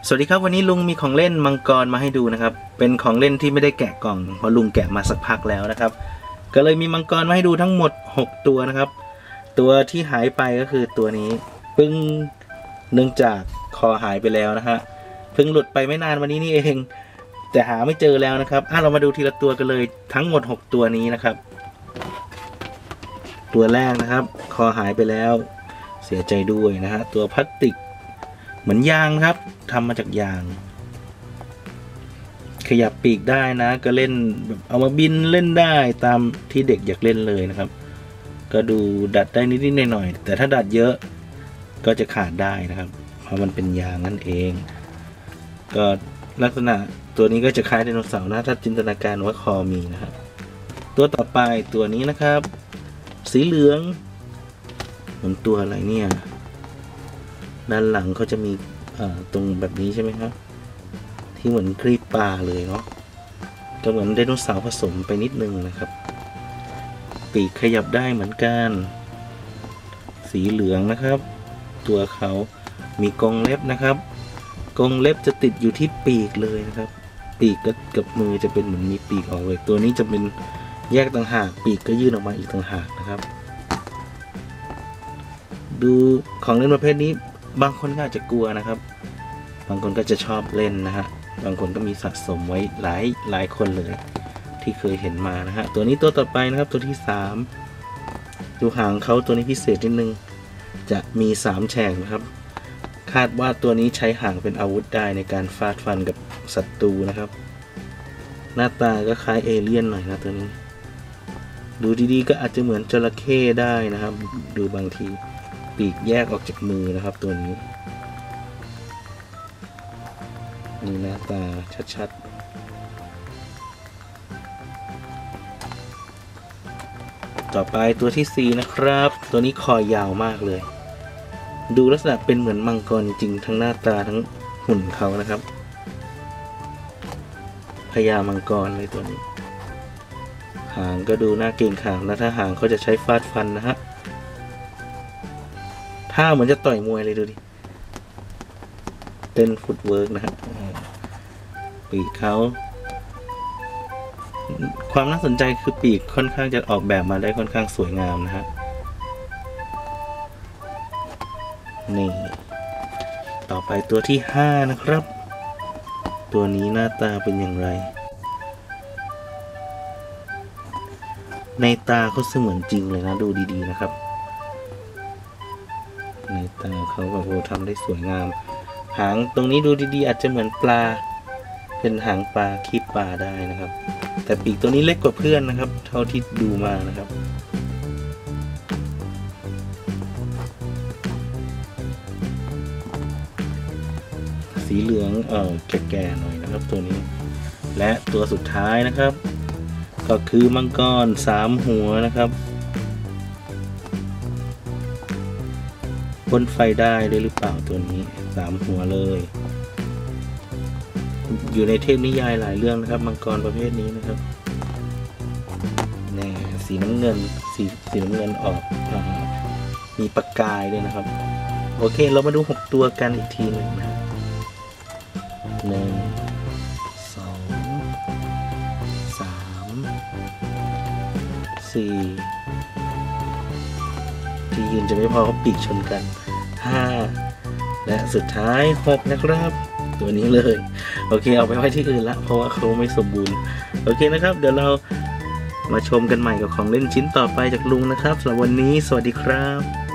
สวัสดีครับวันนี้ลุงมีของเล่นมังกรมาให้ดูนะครับเป็นของเล่นที่ไม่ได้แกะกล่องเพราะลุงแกะมาสักพักแล้วนะครับก็เลยมีมังกรมาให้ดูทั้งหมด6ตัวนะครับตัวที่หายไปก็คือตัวนี้เพิ่งเนื่องจากคอหายไปแล้วนะฮะเพิ่งหลุดไปไม่นานวันนี้นี่เองแต่หาไม่เจอแล้วนะครับเรามาดูทีละตัวกันเลยทั้งหมด6ตัวนี้นะครับตัวแรกนะครับคอหายไปแล้วเสียใจด้วยนะฮะตัวพลาสติกเหมือนยางครับทำมาจากยางขยับปีกได้นะก็เล่นแบบเอามาบินเล่นได้ตามที่เด็กอยากเล่นเลยนะครับก็ดูดัดได้นิดๆหน่อยๆแต่ถ้าดัดเยอะก็จะขาดได้นะครับเพราะมันเป็นยางนั่นเองก็ลักษณะตัวนี้ก็จะคล้ายไดโนเสาร์นะถ้าจินตนาการว่าคอมีนะครับตัวต่อไปตัวนี้นะครับสีเหลืองเหมือนตัวอะไรเนี่ยด้านหลังเขาจะมีตรงแบบนี้ใช่ไหมครับที่เหมือนครีบปลาเลยเนาะก็เหมือนไดโนเสาร์ผสมไปนิดนึงนะครับปีกขยับได้เหมือนกันสีเหลืองนะครับตัวเขามีกรงเล็บนะครับกรงเล็บจะติดอยู่ที่ปีกเลยนะครับปีกกับมือจะเป็นเหมือนมีปีกออกเลยตัวนี้จะเป็นแยกต่างหากปีกก็ยื่นออกมาอีกต่างหากนะครับดูของเล่นประเภทนี้บางคนก็อาจจะกลัวนะครับบางคนก็จะชอบเล่นนะฮะบางคนก็มีสะสมไว้หลายคนเลยที่เคยเห็นมานะฮะตัวนี้ตัวต่อไปนะครับตัวที่3ดูหางเขาตัวนี้พิเศษนิดนึงจะมี3แฉกนะครับคาดว่าตัวนี้ใช้หางเป็นอาวุธได้ในการฟาดฟันกับศัตรูนะครับหน้าตาก็คล้ายเอเลี่ยนหน่อยนะตัวนี้ดูดีๆก็อาจจะเหมือนจระเข้ได้นะครับดูบางทีปีกแยกออกจากมือนะครับตัวนี้นี่หน้าตาชัดๆต่อไปตัวที่4นะครับตัวนี้คอยาวมากเลยดูลักษณะเป็นเหมือนมังกรจริงทั้งหน้าตาทั้งหุ่นเขานะครับพญามังกรเลยตัวนี้หางก็ดูน่าเกรงขามนะถ้าหางเขาจะใช้ฟาดฟันนะฮะถ้าเหมือนจะต่อยมวยเลยดูดิเต้นฟุตเวิร์กนะฮะปีกเขาความน่าสนใจคือปีกค่อนข้างจะออกแบบมาได้ค่อนข้างสวยงามนะฮะนี่ต่อไปตัวที่5นะครับตัวนี้หน้าตาเป็นอย่างไรในตาเขาเสมือนจริงเลยนะดูดีๆนะครับในตาเขาแบบโอ้ทำได้สวยงามหางตรงนี้ดูดีๆอาจจะเหมือนปลาเป็นหางปลาคีบปลาได้นะครับแต่ปีกตัวนี้เล็กกว่าเพื่อนนะครับเท่าที่ดูมานะครับสีเหลืองแก่ๆหน่อยนะครับตัวนี้และตัวสุดท้ายนะครับก็คือมังกร3หัวนะครับพ่นไฟได้หรือเปล่าตัวนี้3หัวเลยอยู่ในเทพนิยายหลายเรื่องนะครับมังกรประเภทนี้นะครับแน่สีน้ำเงินสีน้ำเงินออกมีประกายด้วยนะครับโอเคเรามาดู6ตัวกันอีกทีหนึ่งนะ1 2 3 4ที่ยืนจะไม่พอเขาปีกชนกัน5และสุดท้าย6นะครับตัวนี้เลยโอเคเอาไปไว้ที่อื่นละเพราะว่าเขาไม่สมบูรณ์โอเคนะครับเดี๋ยวเรามาชมกันใหม่กับของเล่นชิ้นต่อไปจากลุงนะครับสำหรับวันนี้สวัสดีครับ